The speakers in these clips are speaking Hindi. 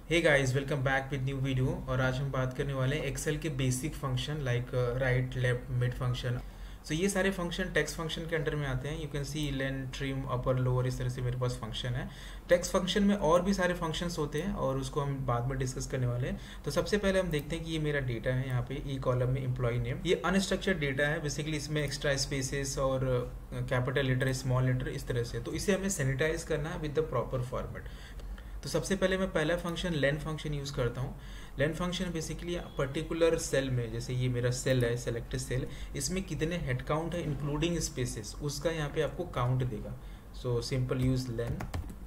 Hey guys, welcome back with new video. और आज हम बात करने वाले हैं एक्सेल के basic function like right, left, mid function. So ये सारे फंक्शन टेक्स्ट फंक्शन के अंडर में आते हैं। You can see len, trim, upper, lower, इस तरह से मेरे पास फंक्शन है। टेक्स्ट फंक्शन में और भी सारे फंक्शंस होते हैं और उसको हम बाद में डिस्कस करने वाले हैं। तो सबसे पहले हम देखते हैं कि ये मेरा डेटा है। यहाँ पे ई कॉलम में एम्प्लॉय नेम, ये अनस्ट्रक्चर्ड डेटा है। बेसिकली इसमें एक्स्ट्रा स्पेसेस और कैपिटल लेटर, स्मॉल लेटर, इस तरह से। तो इसे हमें सैनिटाइज करना है विद द प्रॉपर फॉर्मेट। तो सबसे पहले मैं पहला फंक्शन लेन फंक्शन यूज़ करता हूँ। Len function basically particular cell में, जैसे ये मेरा सेल है, सेलेक्टेड सेल, इसमें कितने हेड काउंट है इंक्लूडिंग स्पेसेस, उसका यहाँ पे आपको काउंट देगा। So simple use len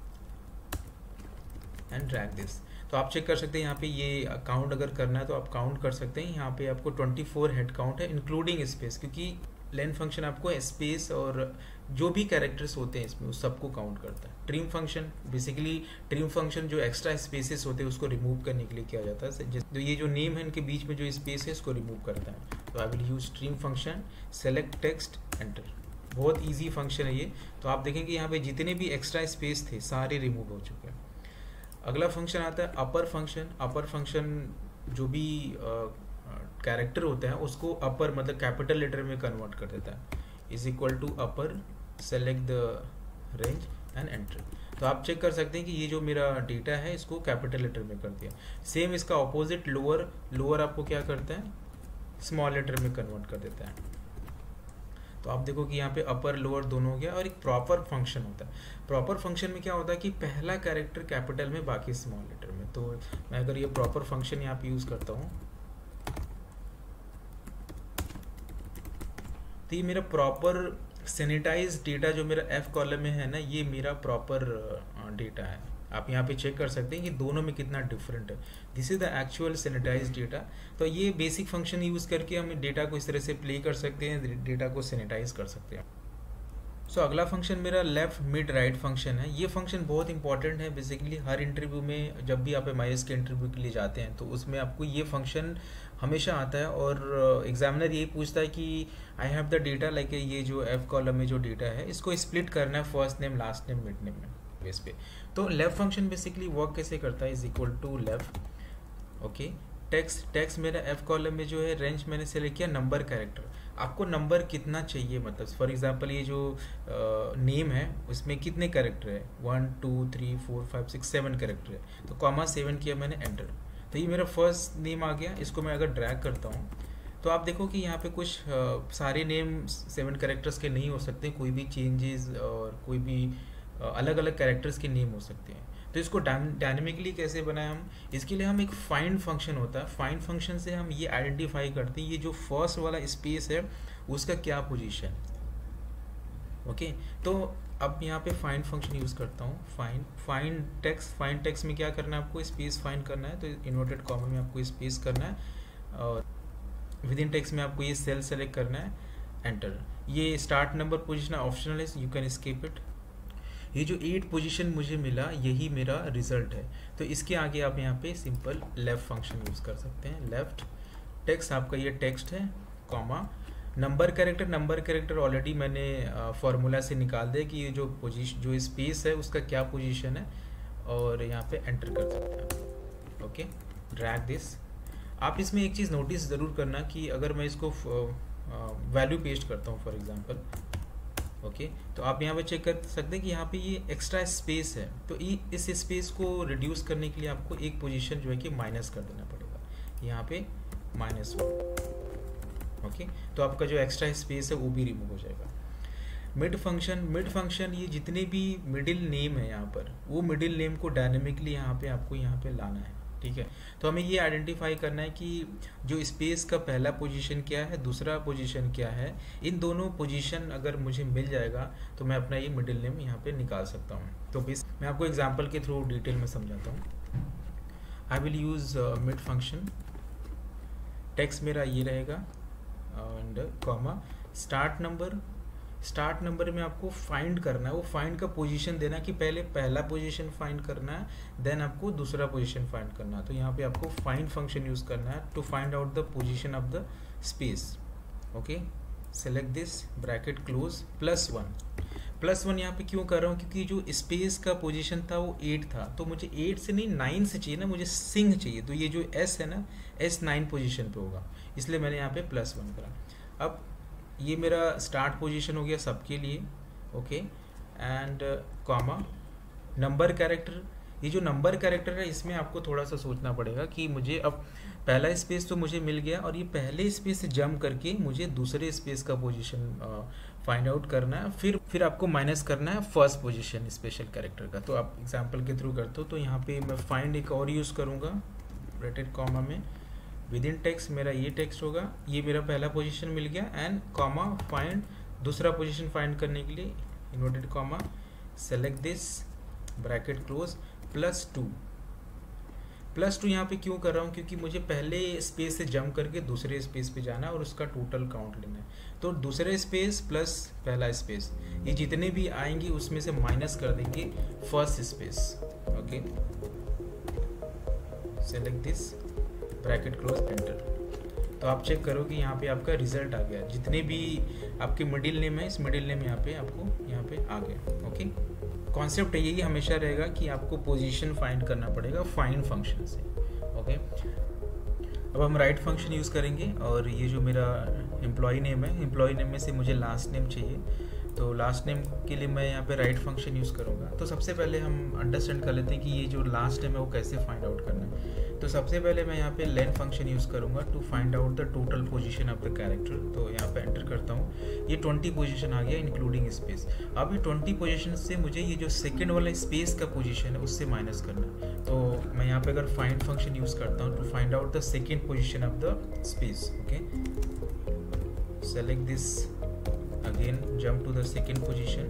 and drag this. तो आप चेक कर सकते हैं यहाँ पे, ये काउंट अगर करना है तो आप काउंट कर सकते हैं। यहाँ पे आपको 24 हेड काउंट है इंक्लूडिंग स्पेस, क्योंकि लेन फंक्शन आपको स्पेस और जो भी कैरेक्टर्स होते हैं इसमें उस सबको काउंट करता है। Trim function basically, trim function जो एक्स्ट्रा स्पेसेस होते हैं उसको रिमूव करने के लिए किया जाता है। तो ये जो नेम है इनके बीच में जो स्पेस है इसको रिमूव करता है। तो I will use trim function, select text, enter. बहुत ईजी फंक्शन है ये। तो आप देखेंगे यहाँ पे जितने भी एक्स्ट्रा स्पेस थे सारे रिमूव हो चुके हैं। अगला फंक्शन आता है अपर फंक्शन। अपर फंक्शन जो भी कैरेक्टर होता है उसको अपर मतलब कैपिटल लेटर में कन्वर्ट कर देता है। Is equal to upper, select the range and enter. तो आप चेक कर सकते हैं कि ये जो मेरा डेटा है इसको कैपिटल लेटर में कर दिया। सेम इसका ऑपोजिट लोअर, लोअर आपको क्या करता है, स्मॉल लेटर में कन्वर्ट कर देता है। तो आप देखो कि यहाँ पे अपर लोअर दोनों हो गया। और एक प्रॉपर फंक्शन होता है। प्रॉपर फंक्शन में क्या होता है कि पहला कैरेक्टर कैपिटल में, बाकी स्मॉल लेटर में। तो मैं अगर ये प्रॉपर फंक्शन यहाँ पे यूज करता हूँ तो ये मेरा प्रॉपर सैनिटाइज डेटा जो मेरा एफ कॉलम में है ना, ये मेरा प्रॉपर डेटा है। आप यहाँ पे चेक कर सकते हैं कि दोनों में कितना डिफरेंट है। This is the actual sanitize data. तो ये बेसिक फंक्शन यूज करके हम डेटा को इस तरह से प्ले कर सकते हैं, डेटा को सैनिटाइज कर सकते हैं। सो अगला फंक्शन मेरा लेफ्ट, मिड, राइट फंक्शन है। ये फंक्शन बहुत इंपॉर्टेंट है। बेसिकली हर इंटरव्यू में जब भी आप MIS के इंटरव्यू के लिए जाते हैं तो उसमें आपको ये फंक्शन हमेशा आता है। और एग्जामिनर यही पूछता है कि I have the data, like ये जो एफ कॉलम में जो डेटा है इसको स्प्लिट करना है first name, last name, mid name में बेस पे। तो लेफ्ट फंक्शन बेसिकली वर्क कैसे करता है, is equal to left, okay. Text मेरा एफ कॉलम में जो है, रेंज मैंने सेलेक्ट किया नंबर कैरेक्टर। आपको नंबर कितना चाहिए, मतलब फॉर एग्जांपल ये जो नेम है उसमें कितने कैरेक्टर है, 1 2 3 4 5 6 7 कैरेक्टर है। तो कॉमा 7 किया मैंने, एंटर। तो ये मेरा फर्स्ट नेम आ गया। इसको मैं अगर ड्रैग करता हूँ तो आप देखो कि यहाँ पे कुछ सारे नेम 7 कैरेक्टर्स के नहीं हो सकते, कोई भी चेंजेस और कोई भी अलग अलग कैरेक्टर्स के नेम हो सकते हैं। तो इसको डायनेमिकली कैसे बनाएं हम, इसके लिए हम एक फाइंड फंक्शन होता है। फाइंड फंक्शन से हम ये आइडेंटिफाई करते हैं ये जो फर्स्ट वाला स्पेस है उसका क्या पोजीशन, ओके। तो अब यहाँ पे फाइंड फंक्शन यूज करता हूँ, फाइंड टेक्स्ट। फाइंड टेक्स्ट में क्या करना है आपको, स्पेस फाइंड करना है। तो इन्वर्टेड कॉमा में आपको स्पेस करना है और विद इन टेक्स्ट में आपको ये सेल सेलेक्ट करना है, एंटर। ये स्टार्ट नंबर पोजीशन ऑप्शनल है, यू कैन स्किप इट। ये जो 8 पोजीशन मुझे मिला यही मेरा रिजल्ट है। तो इसके आगे आप यहाँ पे सिंपल लेफ्ट फंक्शन यूज कर सकते हैं। लेफ्ट टेक्स्ट, आपका ये टेक्स्ट है, कॉमा नंबर कैरेक्टर ऑलरेडी मैंने फॉर्मूला से निकाल दिया कि ये जो पोजीशन, जो स्पेस है उसका क्या पोजीशन है, और यहाँ पे एंटर कर सकते हैं, ओके। Drag this. आप इसमें एक चीज़ नोटिस ज़रूर करना कि अगर मैं इसको वैल्यू पेस्ट करता हूँ फॉर एग्जांपल, ओके, तो आप यहाँ पे चेक कर सकते हैं कि यहाँ पे ये एक्स्ट्रा स्पेस है। तो इस स्पेस को रिड्यूस करने के लिए आपको एक पोजीशन जो है कि माइनस कर देना पड़ेगा, यहाँ पे -1, ओके। तो आपका जो एक्स्ट्रा स्पेस है वो भी रिमूव हो जाएगा। मिड फंक्शन ये जितने भी मिडिल नेम है यहाँ पर, वो मिडिल नेम को डायनेमिकली यहाँ पे लाना है, ठीक है। तो हमें ये आइडेंटिफाई करना है कि जो स्पेस का पहला पोजीशन क्या है, दूसरा पोजीशन क्या है। इन दोनों पोजीशन अगर मुझे मिल जाएगा तो मैं अपना ये मिडिल नेम यहाँ पे निकाल सकता हूँ। तो मैं आपको एग्जांपल के थ्रू डिटेल में समझाता हूँ। I will use mid function. Text मेरा ये रहेगा एंड कॉमा स्टार्ट नंबर में आपको फाइंड करना है, वो फाइंड का पोजीशन देना कि पहले पहला पोजीशन फाइंड करना है, देन आपको दूसरा पोजीशन फाइंड करना है। तो यहाँ पे आपको फाइंड फंक्शन यूज करना है to find out the position of the space, okay. Select this, bracket close, +1। +1 यहाँ पे क्यों कर रहा हूँ, क्योंकि जो स्पेस का पोजीशन था वो 8 था, तो मुझे 8 से नहीं 9 से चाहिए ना, मुझे सिंह चाहिए, तो ये जो S है ना, S 9 पोजीशन पे होगा, इसलिए मैंने यहाँ पे +1 करा। अब ये मेरा स्टार्ट पोजीशन हो गया सबके लिए, okay, and comma number character. ये जो नंबर कैरेक्टर है इसमें आपको थोड़ा सा सोचना पड़ेगा कि मुझे अब पहला स्पेस तो मुझे मिल गया, और ये पहले स्पेस से जंप करके मुझे दूसरे स्पेस का पोजीशन फाइंड आउट करना है, फिर आपको माइनस करना है फर्स्ट पोजीशन स्पेशल कैरेक्टर का। तो आप एग्जांपल के थ्रू करते हो, तो यहाँ पे मैं फाइंड एक और यूज़ करूँगा ब्रैकेट कॉमा में, विद इन टेक्स्ट मेरा ये टेक्स्ट होगा, ये मेरा पहला पोजीशन मिल गया, एंड कॉमा फाइंड दूसरा पोजीशन फाइंड करने के लिए inverted comma select this bracket close +2 यहाँ पे क्यों कर रहा हूँ, क्योंकि मुझे पहले स्पेस से जंप करके दूसरे स्पेस पे जाना है और उसका टोटल काउंट लेना है। तो दूसरे स्पेस प्लस पहला स्पेस, ये जितने भी आएंगे उसमें से माइनस कर देंगे first space, okay, select this bracket close enter. तो आप चेक करो कि यहाँ पे आपका रिजल्ट आ गया, जितने भी आपके मिडिल नेम है, इस मिडिल नेम यहाँ पे आपको यहाँ पे आ गया, ओके। कॉन्सेप्ट यही हमेशा रहेगा कि आपको पोजीशन फाइंड करना पड़ेगा फाइंड फंक्शन से, ओके। अब हम राइट फंक्शन यूज़ करेंगे, और ये जो मेरा एम्प्लॉय नेम है, एम्प्लॉय नेम में से मुझे लास्ट नेम चाहिए, तो लास्ट नेम के लिए मैं यहाँ पे राइट फंक्शन यूज़ करूँगा। तो सबसे पहले हम अंडरस्टैंड कर लेते हैं कि ये जो लास्ट नेम है वो कैसे फाइंड आउट करना है। तो सबसे पहले मैं यहाँ पे लेन फंक्शन यूज़ करूँगा to find out the total position of the character. तो यहाँ पे एंटर करता हूँ, ये 20 पोजीशन आ गया इंक्लूडिंग स्पेस। अब ये 20 पोजीशन से मुझे ये जो सेकेंड वाला स्पेस का पोजीशन है उससे माइनस करना है। तो मैं यहाँ पे अगर फाइंड फंक्शन यूज़ करता हूँ to find out the second position of the space, okay, select this again, jump to the second position,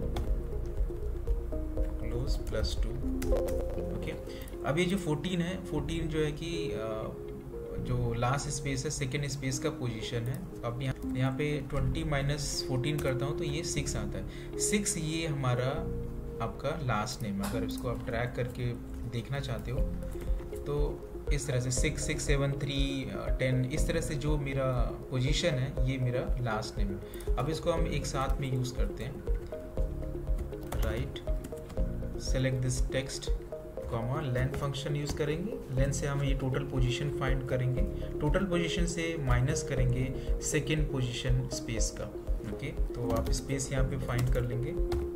close +2, okay. अब ये जो 14 है, 14 जो है कि जो लास्ट स्पेस है सेकेंड स्पेस का पोजीशन है। अब यहाँ पे 20 - 14 करता हूँ तो ये 6 आता है। 6 ये हमारा आपका लास्ट नेम, अगर इसको आप ट्रैक करके देखना चाहते हो तो इस तरह से 6, 6, 7, 3, 10, इस तरह से जो मेरा पोजीशन है ये मेरा लास्ट नेम है। अब इसको हम एक साथ में यूज़ करते हैं, right, select this text comma len function use करेंगे। लेन से हम ये टोटल पोजीशन फाइंड करेंगे, टोटल पोजीशन से माइनस करेंगे सेकेंड पोजीशन स्पेस का, ओके। तो आप स्पेस यहाँ पे फाइंड कर लेंगे,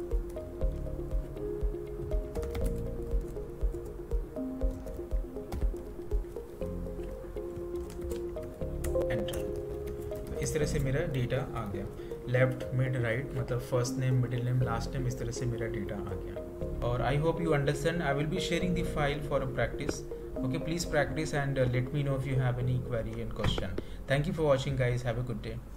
इस तरह से मेरा डेटा आ गया। लेफ्ट मिड राइट मतलब first name middle name last name, इस तरह से मेरा डेटा आ गया। और I hope you understand. I will be sharing the file for a practice, okay, please practice and let me know if you have any query and question. Thank you for watching guys, have a good day.